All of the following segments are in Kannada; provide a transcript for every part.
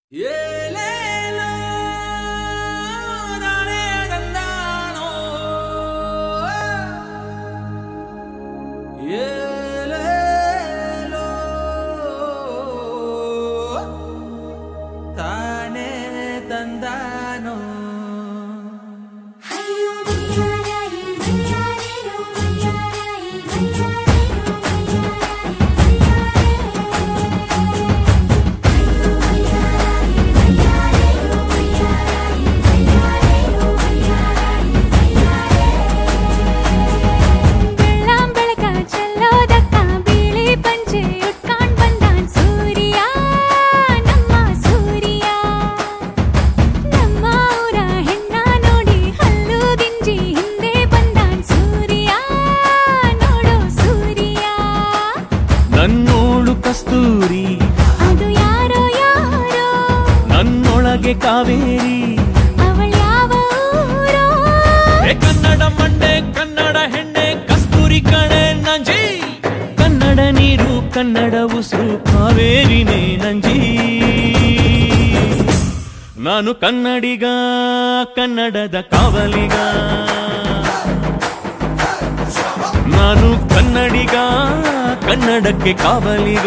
ನನ್ನೋಳು ಕಸ್ತೂರಿ ಅದು ಯಾರೋ ಯಾರೋ ನನ್ನೊಳಗೆ ಕಾವೇರಿ ಅವಳ್ಯಾವ ಊರೋ ಕನ್ನಡ ಮಂಡೆ ಕನ್ನಡ ಹೆಣ್ಣೆ ಕಸ್ತೂರಿ ಕಣೆ ನಂಜಿ ಕನ್ನಡ ನೀರು ಕನ್ನಡ ಉಸಿರು ಕಾವೇರಿನೇ ನಂಜಿ ನಾನು ಕನ್ನಡಿಗ ಕನ್ನಡದ ಕಾವಲಿಗ ನಾನು ಕನ್ನಡಿಗ ಕನ್ನಡಕ್ಕೆ ಕಾವಲಿಗ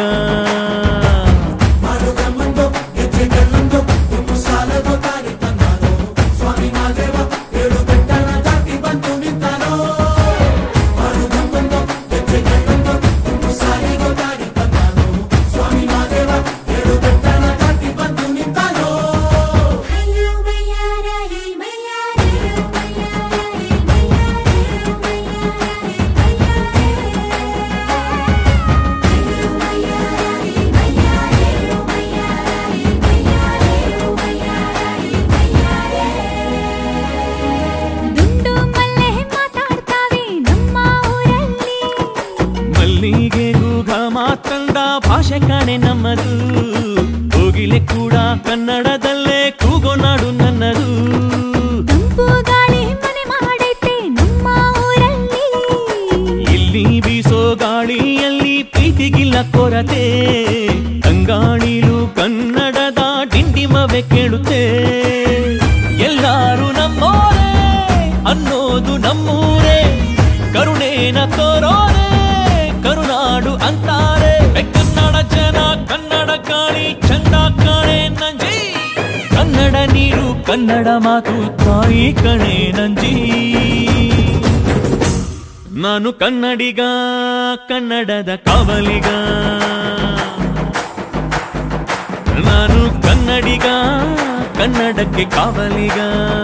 ಮಾತಂದ ಭಾಷೆ ಕಾಣೆ ನಮ್ಮದು ಹೋಗಿಲೆ ಕೂಡ ಕನ್ನಡದಲ್ಲೇ ಕೂಗೋ ನಾಡು ನನ್ನದು ತಂಪು ಗಾಳಿ ಮನೆ ಮಾಡೈತೆ ನಮ್ಮ ಊರಲ್ಲಿ ಇಲ್ಲಿ ಬೀಸೋ ಗಾಳಿಯಲ್ಲಿ ಪ್ರೀತಿಗಿಲ್ಲ ಕೊರತೆ ತಂಗಾಣಿಲು ಕನ್ನಡದ ಡಿಂಡಿಮವೆ ಕೇಳುತ್ತೆ ಎಲ್ಲಾರು ನಮ್ಮೋರೇ ಅನ್ನೋದು ನಮ್ಮೂರೇ ಕರುಣೇನ ತೋರೋರೆ ಕರುನಾಡು ಅಂತಾರೆ ಕನ್ನಡ ಜನ ಕನ್ನಡ ಗಾಳಿ ಚಂದ ಕಾಣೆ ನಂಜಿ ಕನ್ನಡ ನೀರು ಕನ್ನಡ ಮಾತು ತಾಯಿ ಕಣೆ ನಂಜಿ ನಾನು ಕನ್ನಡಿಗ ಕನ್ನಡದ ಕಾವಲಿಗ ನಾನು ಕನ್ನಡಿಗ ಕನ್ನಡಕ್ಕೆ ಕಾವಲಿಗ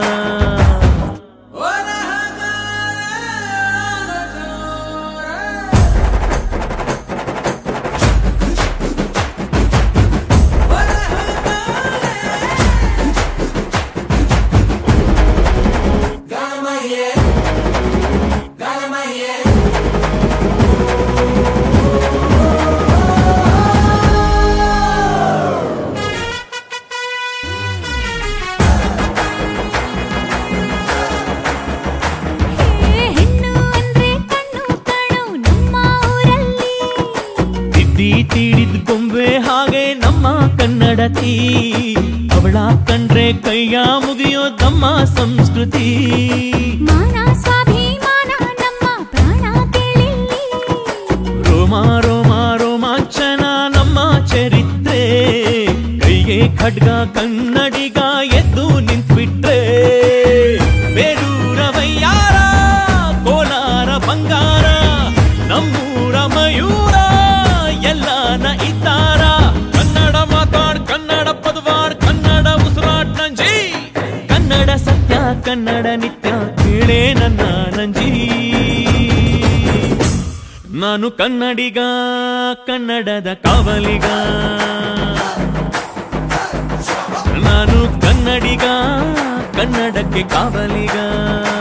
ತೀಡಿದ ಗೊಂಬೆ ಹಾಗೆ ನಮ್ಮ ಕನ್ನಡತಿ ಅವಳ ಕಂಡ್ರೆ ಕೈಯ ಮುಗಿಯೋದಮ್ಮ ಸಂಸ್ಕೃತಿ ಮಾನ ಸ್ವಾಭಿಮಾನ ನಮ್ಮ ಪ್ರಾಣ ಕೇಳಿಲ್ಲಿ ರೋಮ ರೋಮ ರೋಮಾಂಚನ ನಮ್ಮ ಚರಿತ್ರೆ ಕೈಗೆ ಖಡ್ಗ ಕನ್ನಡಿಗ ಎದ್ದು ನಿಂತ್ಬಿಟ್ರೆ ಬೇರೂರ ವಯ್ಯಾರ ಕೋಲಾರ ಬಂಗಾರ ನಮ್ಮೂರ ಮಯೂರ ಎಲ್ಲಾನ ಇದ್ದಾರ ಕನ್ನಡ ಮಾತಾಡ್ ಕನ್ನಡ ಪದವಾಡ್ ಕನ್ನಡ ಉಸಿರಾಡ್ ನಂಜಿ ಕನ್ನಡ ಸತ್ಯ ಕನ್ನಡ ನಿತ್ಯ ಕೇಳೇ ನನ್ನ ನಂಜಿ ನಾನು ಕನ್ನಡಿಗ ಕನ್ನಡದ ಕಾವಲಿಗ ನಾನು ಕನ್ನಡಿಗ ಕನ್ನಡಕ್ಕೆ ಕಾವಲಿಗ